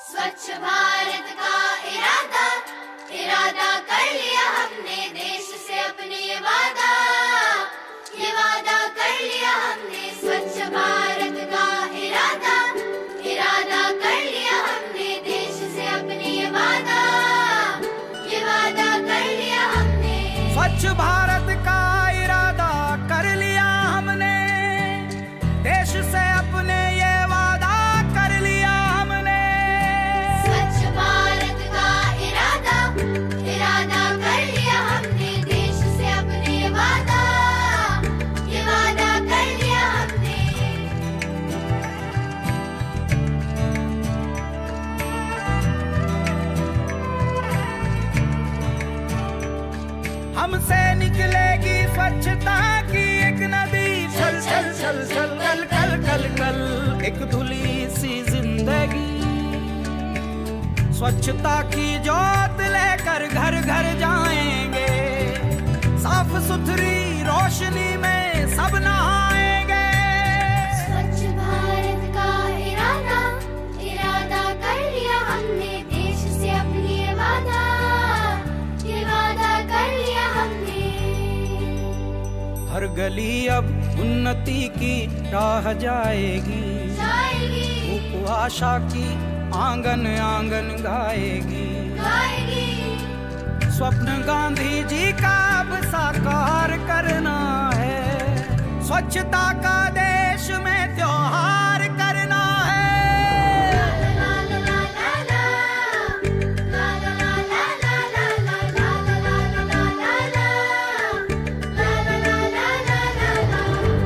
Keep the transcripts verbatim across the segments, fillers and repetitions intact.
स्वच्छ भारत का इरादा इरादा कर लिया हमने, देश से अपने ये वादा ये वादा कर लिया हमने। स्वच्छ भारत का इरादा इरादा कर लिया हमने, देश से अपने ये वादा ये वादा कर लिया हमने। स्वच्छ भारत का इरादा कर लिया हमने, देश से अपने ये वादा कर लिया हमने। स्वच्छ भारत का इरादा इरादा कर लिया हमने, देश से अपने ये वादा ये वादा कर लिया हमने। हमसे निकलेगी स्वच्छता की एक नदी, चल चल चल चल कल कल कल कल एक धुली सी जिंदगी। स्वच्छता की जोत लेकर घर घर जाएंगे, साफ सुथरी रोशनी में सब नहाएंगे। स्वच्छ भारत का इरादा इरादा कर लिया हमने, देश से अपनी ये वादा ये वादा कर लिया हमने। हर गली अब उन्नति की राह जाएगी, जाएगी धूप आशा की आंगन आंगन गाएगी। गाएगी स्वप्न गांधी जी का अब साकार करना है, स्वच्छता का देश में त्योहार करना है। ला ला ला ला ला ला ला ला ला ला ला ला ला ला ला ला ला ला ला।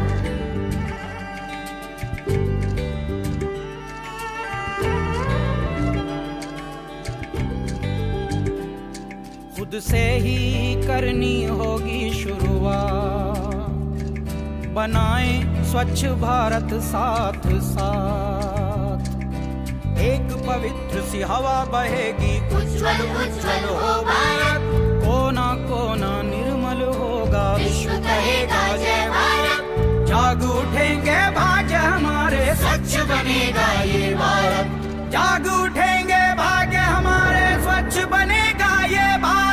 खुद से ही करनी होगी शुरुआत, बनाएं स्वच्छ भारत साथ साथ। एक पवित्र सी हवा बहेगी, उज्जवल उज्जवल हो भारत। कोना कोना निर्मल होगा, विश्व कहेगा जय भारत। जाग उठेंगे भाग्य हमारे, स्वच्छ बनेगा ये भारत। जाग उठेंगे भाग्य हमारे, स्वच्छ बनेगा ये भारत।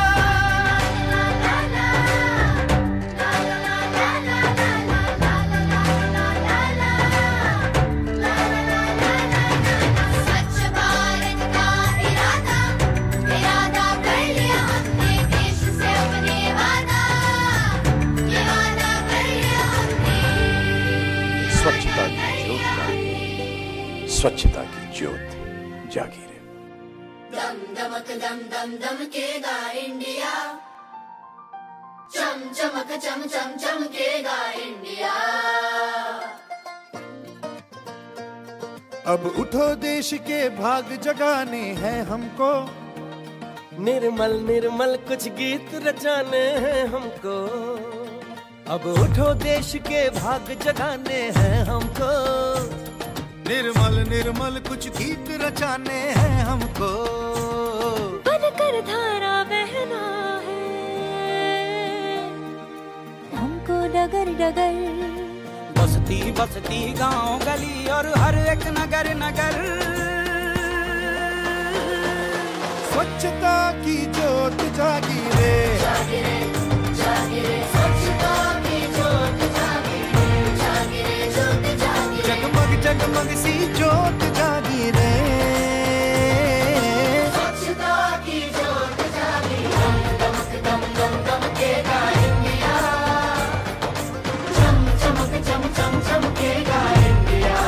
स्वच्छ भारत का इरादा इरादा कर लिया हमने, देश से अपने वादा ये वादा कर लिया हमने। स्वच्छता की ज्योत जागी, स्वच्छता की ज्योत जागी रहे। दम दमक दम दम दमकेगा इंडिया, चम चमक चम चम चमकेगा इंडिया। अब उठो देश के भाग जगाने हैं हमको, निर्मल निर्मल कुछ गीत रचाने हैं हमको। अब उठो देश के भाग जगाने हैं हमको, निर्मल निर्मल कुछ गीत रचाने हैं हमको। बनकर धारा बहना है हमको डगर डगर, बस्ती बस्ती गांव गली और हर एक नगर नगर। स्वच्छता की ज्योत जागी रे, जागी रे जागी रे, स्वच्छता की ज्योत जागी रे, जागी रे ज्योत जागी रे। जगमग जगमग सी ज्योत जागी रे। स्वच्छता की ज्योत जागी, दम दमक दम दम दमकेगा इंडिया, चम चमक चम चम चमकेगा इंडिया।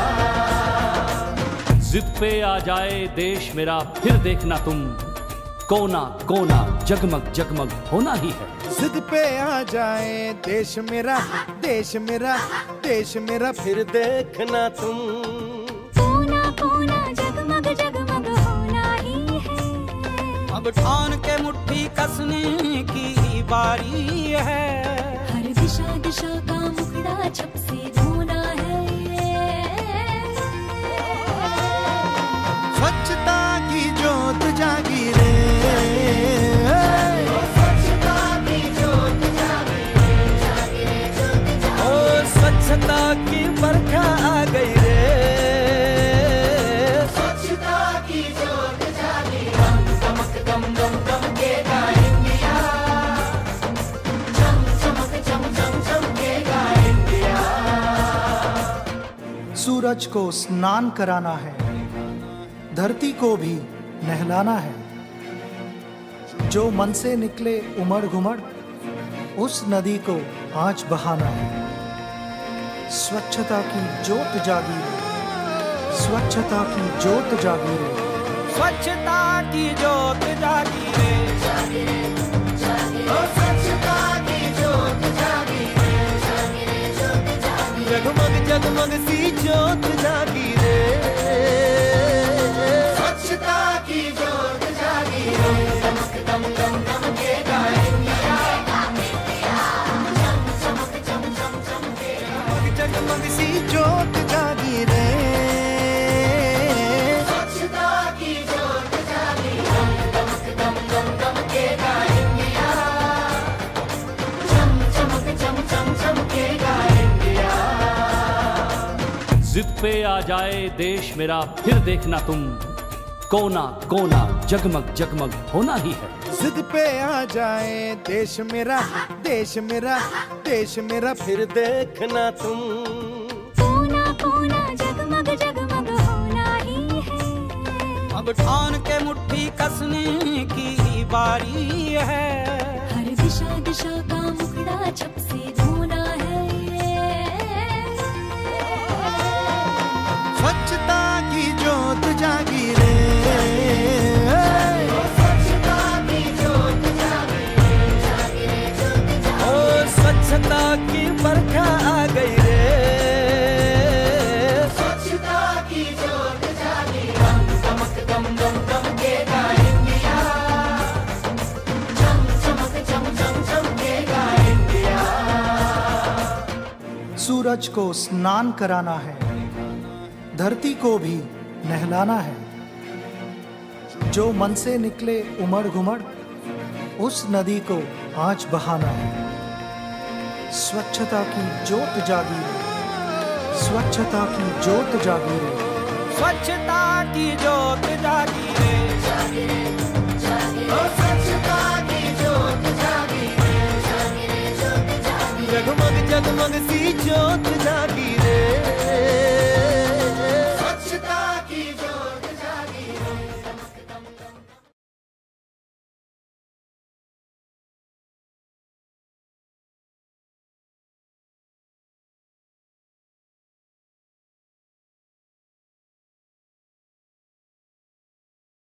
जिद पे आ जाए देश मेरा, फिर देखना तुम कोना कोना जगमग जगमग होना ही है। जिद पे आ जाए देश मेरा, देश मेरा, देश मेरा, फिर देखना तुम कोना कोना जगमग जगमग होना ही है। अब ठान के मुट्ठी कसने की बारी है, हर दिशा दिशा का मुखड़ा छप से धोना है। स्वच्छता की ज्योत जागी रे, स्वच्छता की ज्योत जागी रे, जागी रे ज्योत जागी। ओ स्वच्छता की बरखा आ गई रे, स्वच्छता की सूरज को स्नान कराना है, धरती को भी नहलाना है। जो मन से निकले उमड़ घुमड़, उस नदी को आज बहाना है। स्वच्छता की जोत जागी रे, स्वच्छता की जोत जागी रे, स्वच्छता की जोत जागी रे, ओ स्वच्छता की जोत जागी रे, जगमग जगमग सी जोत जागी रे, स्वच्छता की जोत जागी रे, चमक दम दम दमकेगा इंडिया, चमक चम चम चमकेगा, जगमग सी जोत जागी रे, स्वच्छता की जोत जागी रे, चमक दम दम दमकेगा इंडिया, चम चमक चम चम चमकेगा इंडिया। जिद पे आ जाए देश मेरा फिर देखना तुम, कोना कोना जगमग जगमग होना ही है। जिद पे आ जाए देश मेरा, देश मेरा, देश मेरा, फिर देखना तुम, कोना कोना जगमग जगमग होना ही है। अब ठान के मुट्ठी कसने की बारी है। हर दिशा दिशा का मुखड़ा छप से धोना है। स्वच्छता की जोत जागी रे, स्वच्छता की जोत जागी रे, जागी रे जोत जागी ओ स्वच्छता की बरखा आ गई रे, स्वच्छता की जोत जागी दम चमक दम दम दमकेगा इंडिया, चम चमक चम चम चमकेगा इंडिया। सूरज को स्नान कराना है, धरती को भी नहलाना है। जो मन से निकले उमड़ घुमड़, उस नदी को आज बहाना है। स्वच्छता की जोत जागी रे, स्वच्छता की जोत जागी रे, स्वच्छता की जोत जागी रे, जागी रे जागी रे, ओ स्वच्छता की जोत जागी रे, जागी रे जोत जागी रे, जगमग जगमग सी जोत